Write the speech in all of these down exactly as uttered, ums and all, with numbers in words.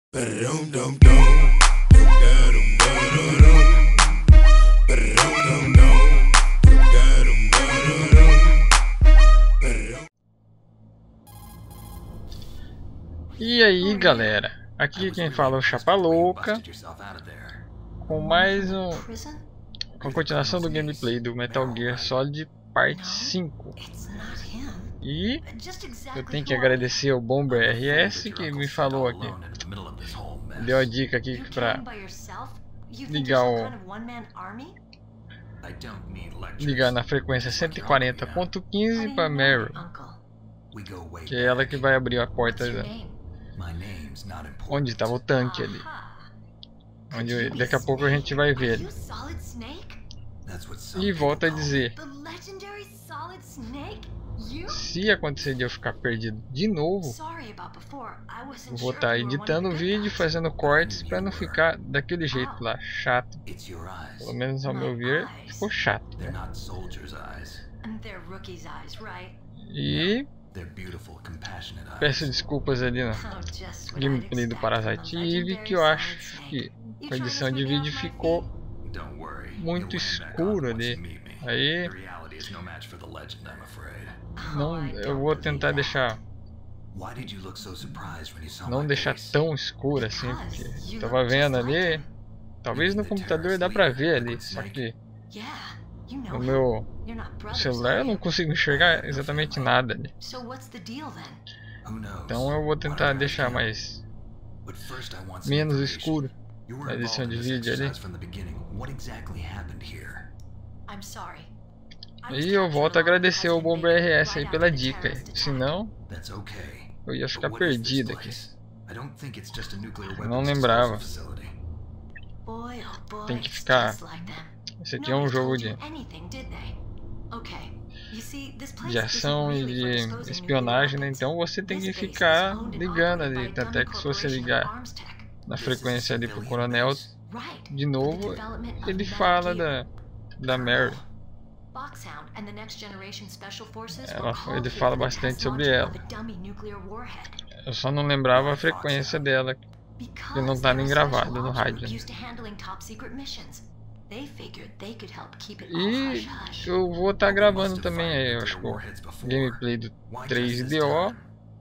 E aí galera, aqui quem fala é o Chapa Louca, com mais um, com a continuação do gameplay do Metal Gear Solid Parte cinco. E eu tenho que agradecer ao Bomber R S que me falou aqui, deu a dica aqui pra ligar o ligar na frequência cento e quarenta ponto quinze para Mary, que é ela que vai abrir a porta onde estava o tanque ali, onde daqui a pouco a gente vai ver ele. E volta a dizer, se acontecer de eu ficar perdido de novo, vou estar editando o vídeo, fazendo cortes para não ficar daquele jeito lá, chato. Pelo menos ao meu ver, ficou chato, né? E peço desculpas ali no gameplay do Parasite Eve, que eu acho que a edição de vídeo ficou muito escuro ali. Aí não, eu vou tentar deixar não deixar tão escuro assim, porque eu tava vendo ali, talvez no computador dá pra ver ali, só que no meu celular eu não consigo enxergar exatamente nada ali. Então eu vou tentar deixar mais menos escuro na edição de vídeo ali. E eu volto a agradecer ao Bomber R S aí pela dica, senão eu ia ficar perdido aqui. Eu não lembrava. Tem que ficar. Esse aqui é um jogo de de ação e de espionagem, né? Então você tem que ficar ligando ali, até que se você ligar na frequência ali pro coronel de novo, ele fala da da Mary. Ela, ele fala bastante sobre ela. Eu só não lembrava a frequência dela, que não tá nem gravado no rádio. E eu vou estar tá gravando também aí, eu acho que o gameplay do três D O,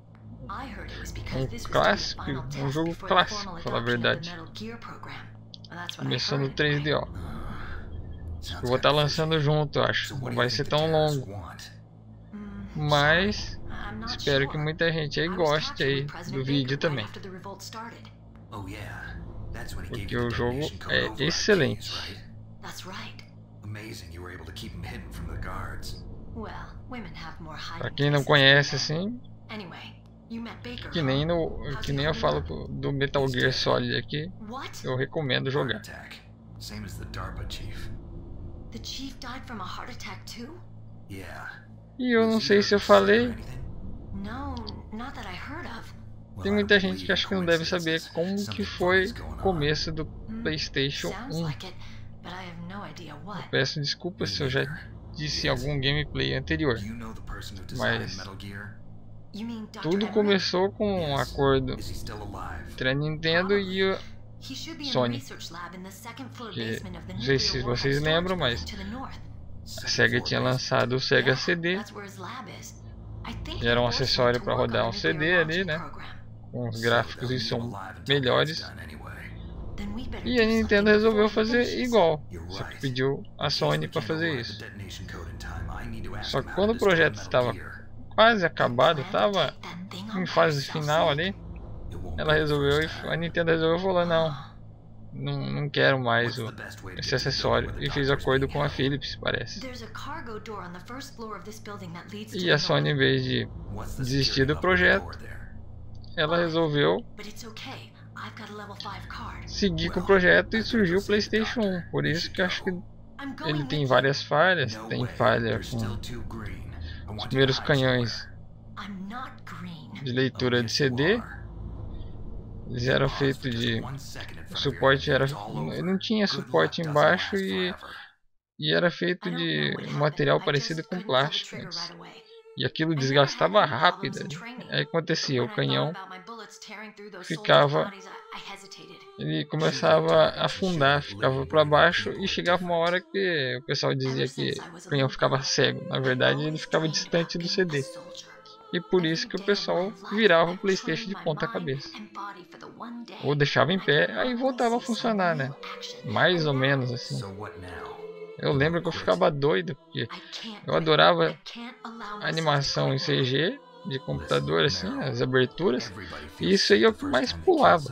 um clássico, um jogo clássico, pra falar a verdade. Começando no três D O. Eu vou estar tá lançando junto, eu acho. Não vai ser tão longo, mas espero que muita gente aí goste aí do vídeo também, porque o jogo é excelente. Pra quem não conhece assim, que nem, no, que nem eu falo do Metal Gear Solid aqui, eu recomendo jogar. E eu não sei se eu falei, tem muita gente que acha que não deve saber como que foi o começo do PlayStation um. Eu peço desculpas se eu já disse em algum gameplay anterior, mas tudo começou com um acordo entre a Nintendo e a Sony, que não sei se vocês lembram, mas a Sega tinha lançado o Sega C D, que era um acessório para rodar um C D ali, né, com os gráficos e som melhores. E a Nintendo resolveu fazer igual, só que pediu a Sony para fazer isso. Só que quando o projeto estava quase acabado, estava em fase final ali, ela resolveu, a Nintendo resolveu falar, não, não, não quero mais o, esse acessório, e fez acordo com a Philips, parece. E a Sony, em vez de desistir do projeto, ela resolveu seguir com o projeto e surgiu o PlayStation um. Por isso que eu acho que ele tem várias falhas. Tem falha com os primeiros canhões de leitura de C D. Eles eram feitos de... O suporte era... não tinha suporte embaixo e, e era feito de material parecido com plástico. E aquilo desgastava rápido. Aí acontecia, o canhão ficava ele começava a afundar, ficava para baixo e chegava uma hora que o pessoal dizia que o canhão ficava cego. Na verdade, ele ficava distante do C D. E por isso que o pessoal virava o PlayStation de ponta cabeça. Ou deixava em pé, aí voltava a funcionar, né? Mais ou menos assim. Eu lembro que eu ficava doido, porque eu adorava a animação em C G de computador, assim, as aberturas. E isso aí é o que mais pulava.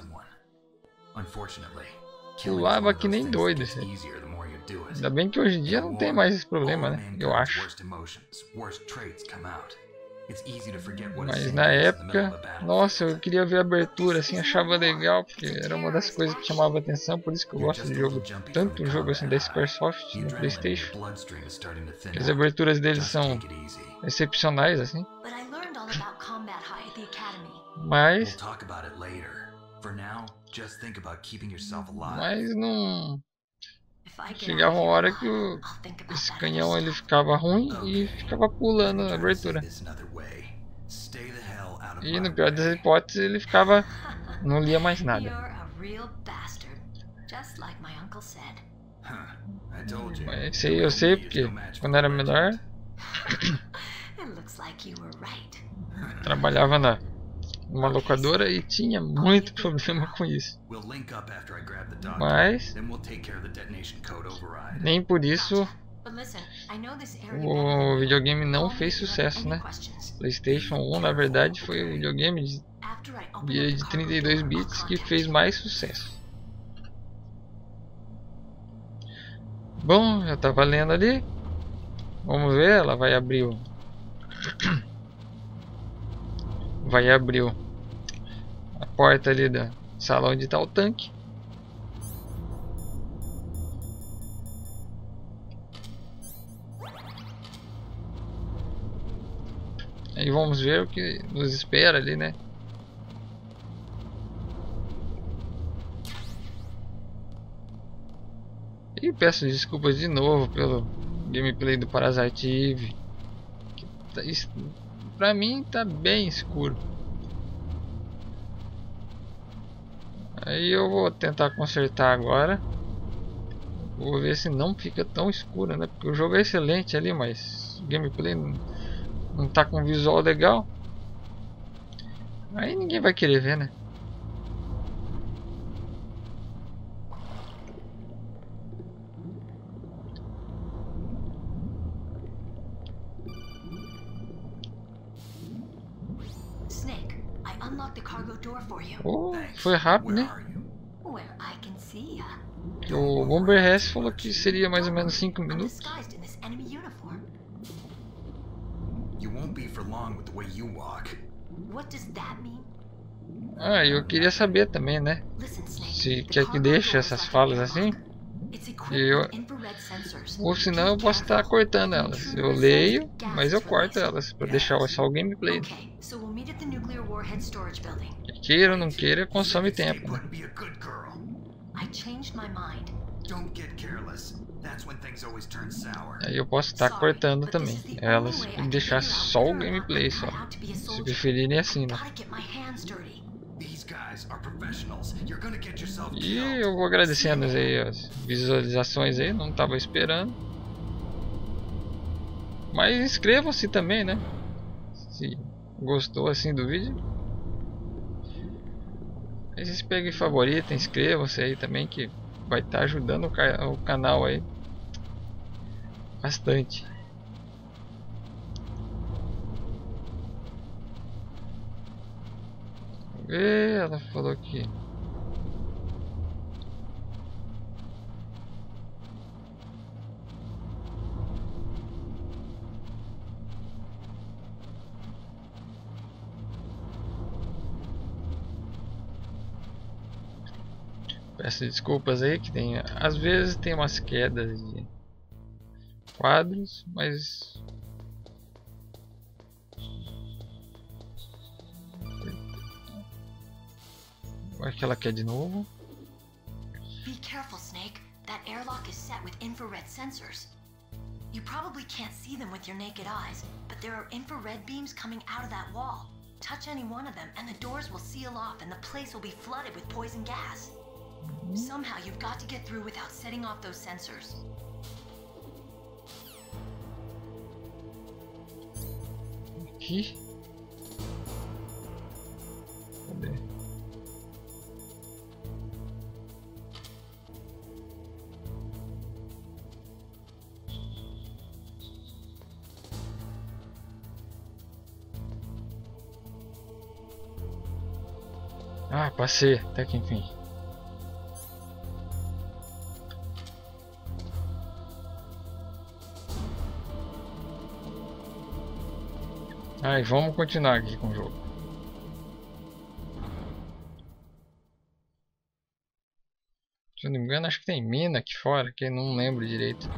Pulava que nem doido. Assim. Ainda bem que hoje em dia não tem mais esse problema, né? Eu acho. Mas na época, nossa, eu queria ver a abertura, assim, achava legal, porque era uma das coisas que chamava atenção, por isso que eu gosto de jogo, tanto jogo assim da Squaresoft no PlayStation. As aberturas deles são excepcionais, assim. Mas Mas não chegava uma hora que o, esse canhão ele ficava ruim e ficava pulando a abertura. E no pior das hipóteses ele ficava, não lia mais nada. Mas isso aí eu sei porque quando era menor trabalhava na uma locadora e tinha muito problema com isso. Mas nem por isso o videogame não fez sucesso, né? PlayStation um na verdade foi o videogame de, de trinta e dois bits que fez mais sucesso. Bom, já tá valendo ali. Vamos ver, ela vai abrir o vai abrir a porta ali da sala onde está o tanque. Aí vamos ver o que nos espera ali, né? E peço desculpas de novo pelo gameplay do Parasite Eve. Pra mim tá bem escuro. Aí eu vou tentar consertar agora. Vou ver se não fica tão escuro, né? Porque o jogo é excelente ali, mas o gameplay não, não tá com visual legal. Aí ninguém vai querer ver, né? Oh, foi rápido, né? O Bomber Hess falou que seria mais ou menos cinco minutos. Ah, eu queria saber também, né? Se quer que deixe essas falas assim. Eu... Ou senão eu posso estar cortando elas. Eu leio, mas eu corto elas para deixar só o gameplay. Queira ou não queira, consome tempo, né? Aí eu posso estar cortando também elas e deixar só o gameplay só. Se preferirem assim, né? E eu vou agradecendo aí as visualizações aí, não estava esperando. Mas inscrevam-se também, né? Se gostou assim do vídeo. Aí vocês peguem favorito, inscrevam-se aí também que vai estar ajudando o, ca o canal aí bastante. E ela falou que peço desculpas aí que tem, às vezes tem umas quedas de quadros, mas acho que ela quer de novo. Be careful, Snake. That airlock is set with infrared sensors. You probably can't see them with your naked eyes, but there are infrared beams coming out of that wall. Touch any one of them and the doors will seal off and the place will be flooded with poison gas. Somehow you've got to get through without setting off those sensors. Aqui. Cadê? Ah, passei, até que enfim. Ah, e vamos continuar aqui com o jogo. Se eu não me engano, acho que tem mina aqui fora, que eu não lembro direito.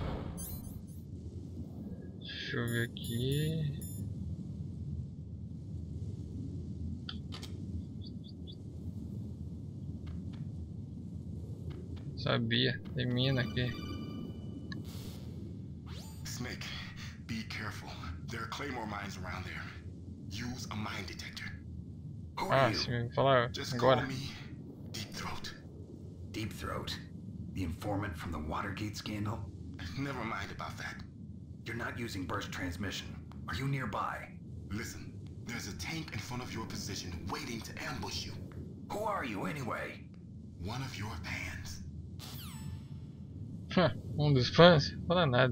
Deixa eu ver aqui. Sabia, tem mina aqui. Snake, be careful. There are claymore mines around there. Use a mine detector. Who Ah, are se you? me falar Just agora. call me Deep Throat. Deep Throat? The informant from the Watergate scandal? Never mind about that. You're not using burst transmission. Are you nearby? Listen, there's a tank in front of your position waiting to ambush you. Who are you anyway? One of your fans. Um dos fãs? Fala nada.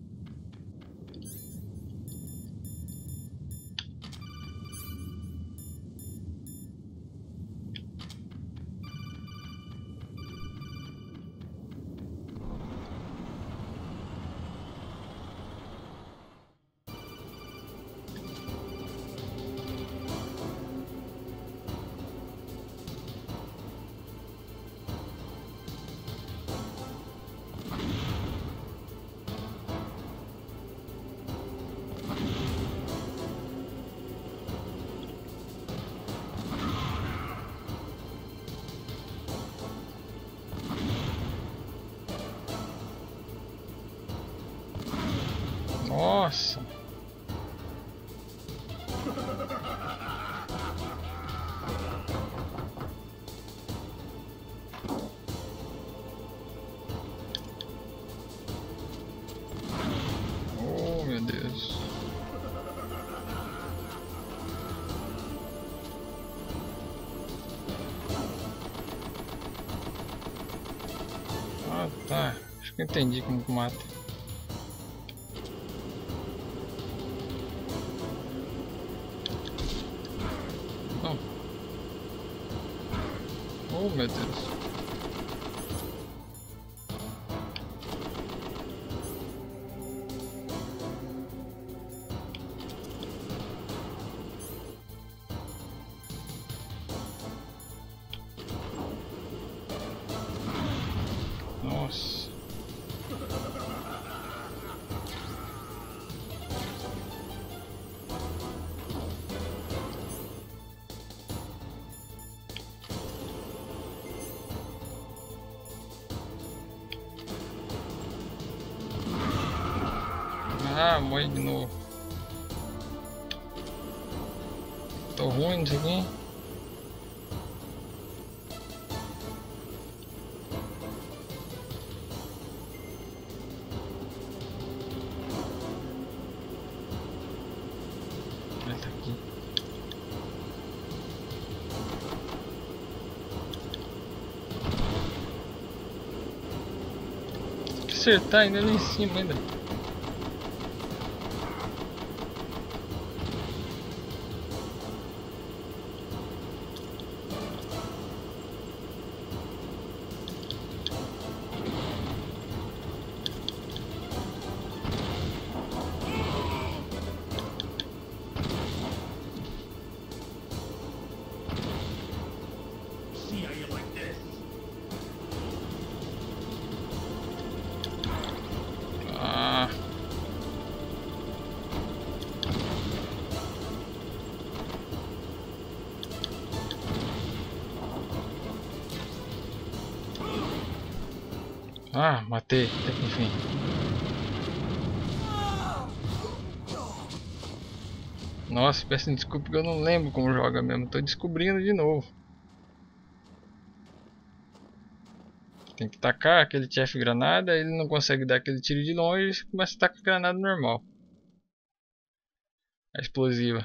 Nossa. Oh, meu Deus. Ah, tá. Acho que eu entendi como que mata. Não. Oh, meu Deus. Nossa. Ah, morri de novo. Tô ruim nisso aqui. Ele tá aqui. Tem que acertar ainda ali em cima ainda. Ah. Ah, matei, até que enfim. Nossa, peço desculpa porque eu não lembro como joga mesmo. Tô descobrindo de novo. Tem que tacar aquele chefe granada, ele não consegue dar aquele tiro de longe, começa a tacar granada normal. A explosiva.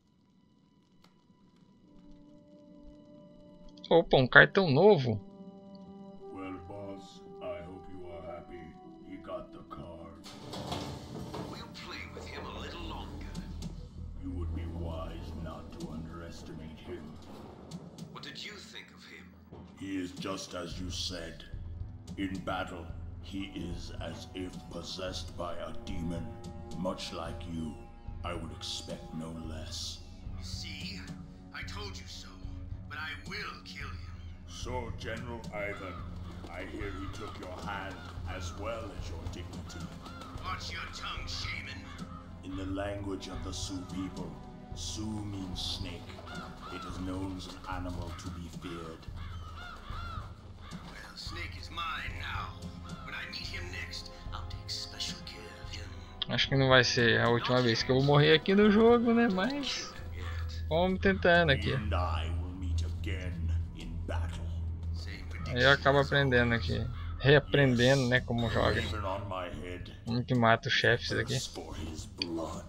Opa, um cartão novo. Well, boss, I hope you are happy. He got the card. We'll play with him a little longer. You would be wise not to underestimate him. What did you think of him? He is just as you said. In battle, he is as if possessed by a demon. Much like you, I would expect no less. See? I told you so. But I will kill him. So, General Ivan, I hear he took your hand as well as your dignity. Watch your tongue, shaman. In the language of the Sioux people, Sioux means snake. It is known as an animal to be feared. Well, Snake is mine now. When I meet him next, I'll take special care of him. Acho que não vai ser a última vez que eu vou morrer aqui no jogo, né? Mas vamos tentando aqui. And I will meet again in battle. Same Aí prediction. eu acabo aprendendo aqui. Reaprendendo, né? Como joga. Raven on my head. Como que mata os chefes aqui. Thirst for his blood.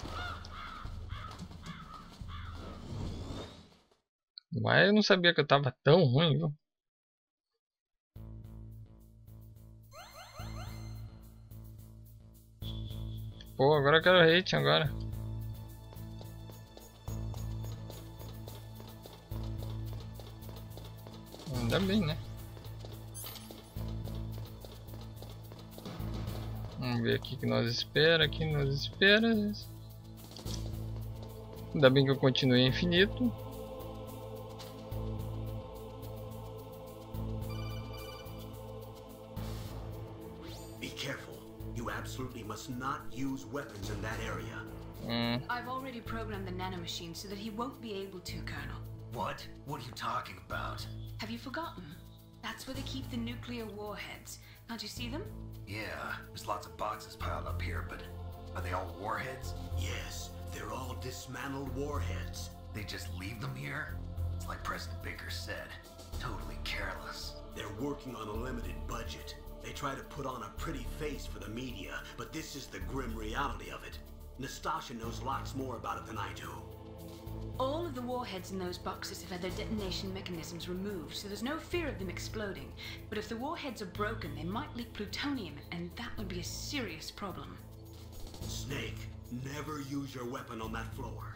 Mas eu não sabia que eu tava tão ruim, viu? Pô, agora eu quero hate agora. Ainda bem, né? Vamos ver aqui que nós espera, aqui nós espera. Ainda bem que eu continuei infinito. Be careful. You absolutely must not use weapons in that area. Hum. I've already programmed the nanomachine so that he won't be able to, Colonel. What? What are you talking about? Have you forgotten? That's where they keep the nuclear warheads. Can't you see them? Yeah, there's lots of boxes piled up here, but are they all warheads? Yes, they're all dismantled warheads. They just leave them here? It's like President Baker said. Totally careless. They're working on a limited budget. They try to put on a pretty face for the media, but this is the grim reality of it. Nastasha knows lots more about it than I do. All of the warheads in those boxes have had their detonation mechanisms removed, so there's no fear of them exploding. But if the warheads are broken, they might leak plutonium, and that would be a serious problem. Snake, never use your weapon on that floor.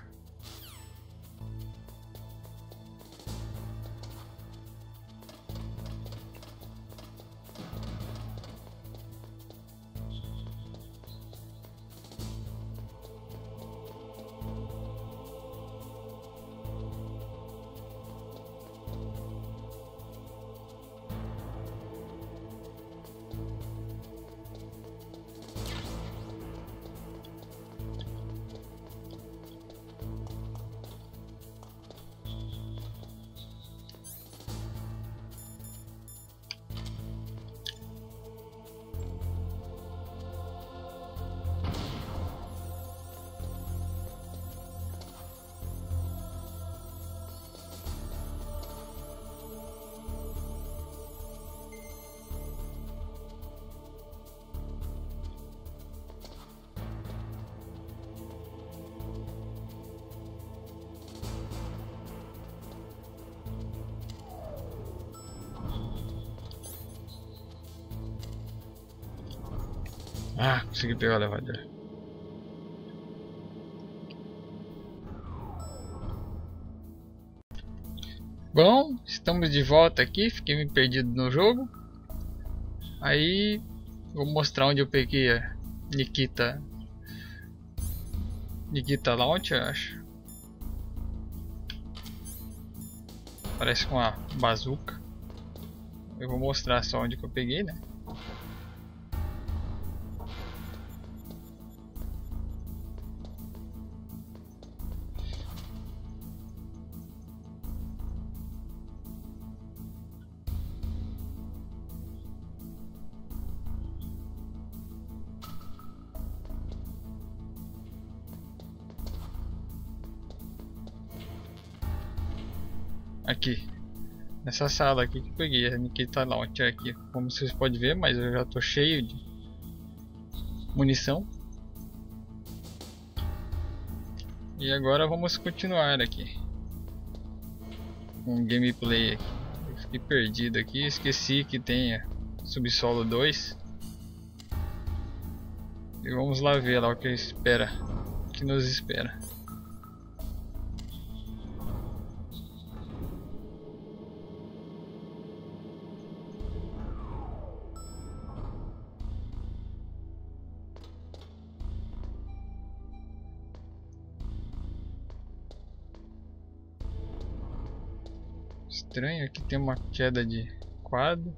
Ah, consegui pegar o elevador. Bom, estamos de volta aqui. Fiquei me perdido no jogo. Aí vou mostrar onde eu peguei a Nikita Nikita Launch, eu acho. Parece com uma bazuca. Eu vou mostrar só onde que eu peguei, né? Aqui, nessa sala aqui que eu peguei a Nikita Launcher aqui, como vocês podem ver, mas eu já tô cheio de munição. E agora vamos continuar aqui com um gameplay aqui. Eu fiquei perdido aqui, esqueci que tem Subsolo dois. E vamos lá ver lá o que espera, o que nos espera. Estranho, aqui tem uma queda de quadro.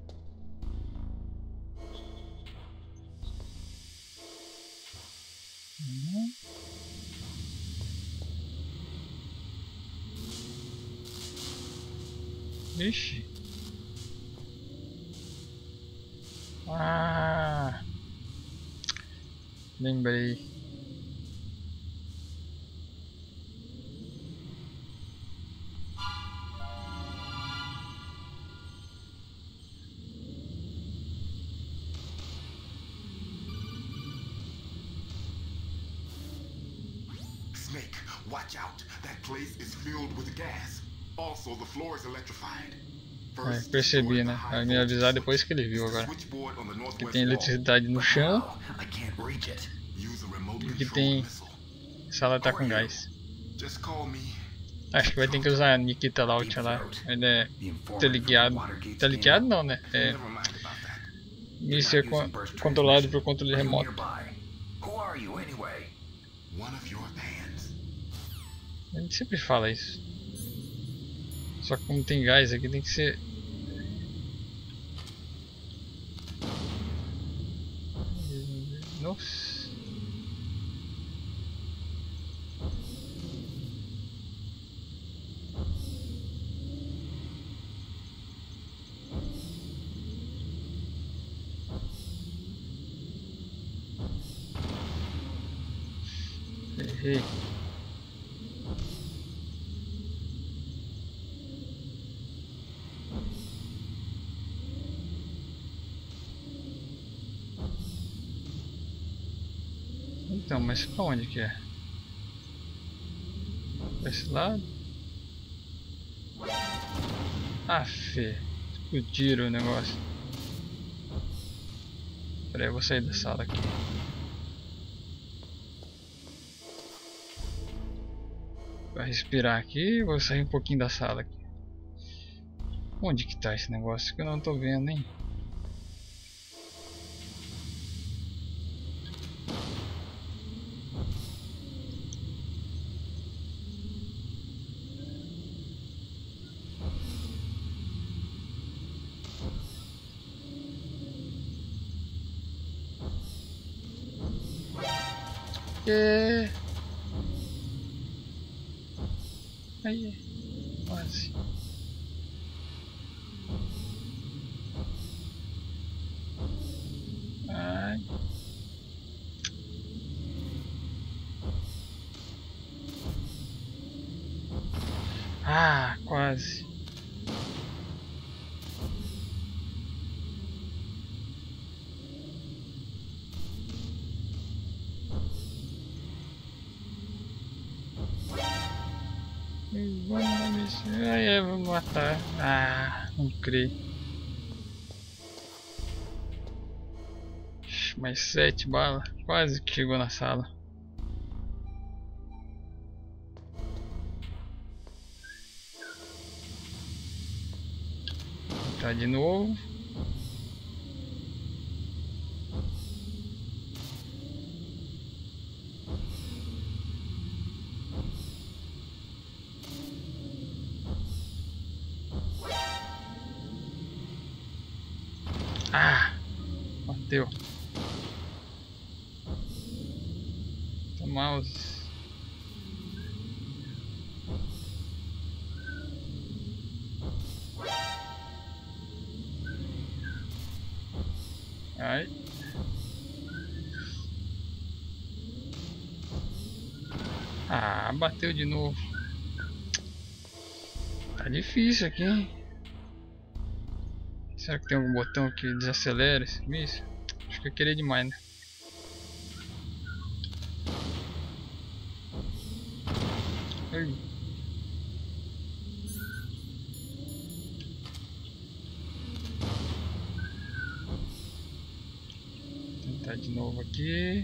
Uhum. Ixi. Ah, lembrei. Snake, watch out. That place is filled with gas. Also, the floor is electrified. É, percebi, né? Vai me avisar depois que ele viu agora. Que tem eletricidade no chão. E que tem... A sala tá com gás. Acho que vai ter que usar a Nikita Launcher lá. Ele é teleguiado. Teleguiado não, né? É... míssil con controlado por controle remoto. A gente sempre fala isso. Só que como tem gás aqui tem que ser... Nossa. Errei. Então, mas pra onde que é? Pra esse lado? Ah, fê. Explodiram o negócio. Pera aí, eu vou sair da sala aqui. Pra respirar aqui, vou sair um pouquinho da sala aqui. Onde que tá esse negócio que eu não tô vendo, hein? Que... Aí, quase. Ai. Ah, quase. Vamos aí, vou matar. Ah, não creio. Mais sete balas. Quase que chegou na sala. Tá de novo. Ah, bateu. O mouse. Ai. Ah, bateu de novo. Tá difícil aqui, hein? Será que tem algum botão que desacelera esse míssil? Acho que eu queria demais, né? Ai. Vou tentar de novo aqui.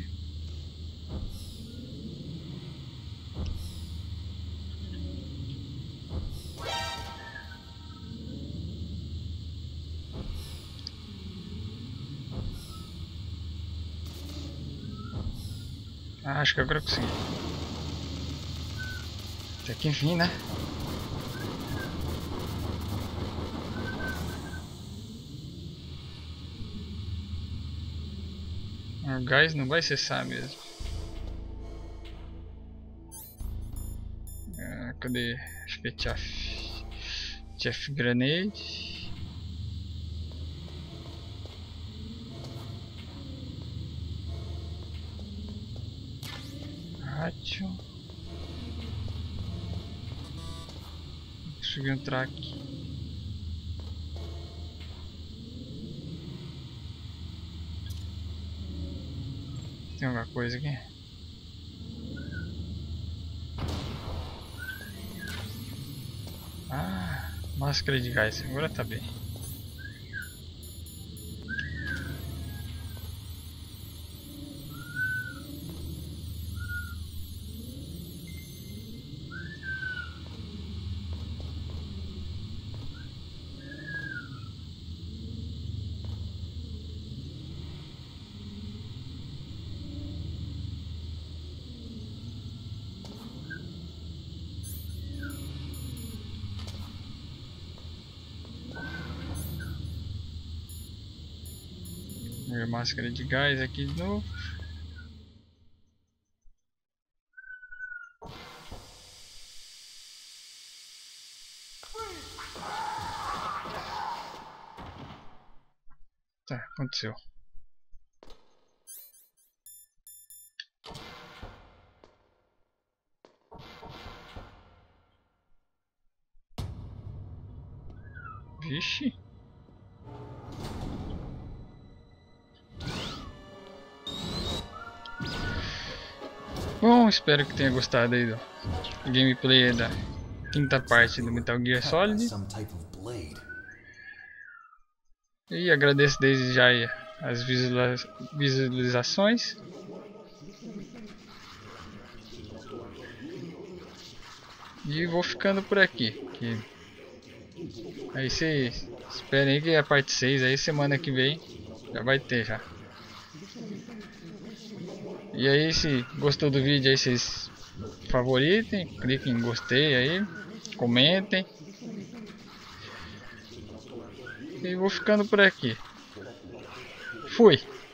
Ah, acho que agora eu consegui. Até que enfim, né? O gás não vai cessar mesmo. Ah, cadê? Acho que é Chaff. Chaff Grenade. Rádio. Consegui entrar aqui. Tem alguma coisa aqui? Ah, máscara de gás. Agora tá bem. Máscara de gás aqui de novo. Tá, aconteceu. Vixe. Bom, espero que tenha gostado aí do gameplay da quinta parte do Metal Gear Solid. E agradeço desde já aí as visualizações. E vou ficando por aqui. Que... Aí vocês esperem aí que a parte seis aí semana que vem já vai ter já. E aí, se gostou do vídeo aí, vocês favoritem, cliquem em gostei aí, comentem. E vou ficando por aqui. Fui!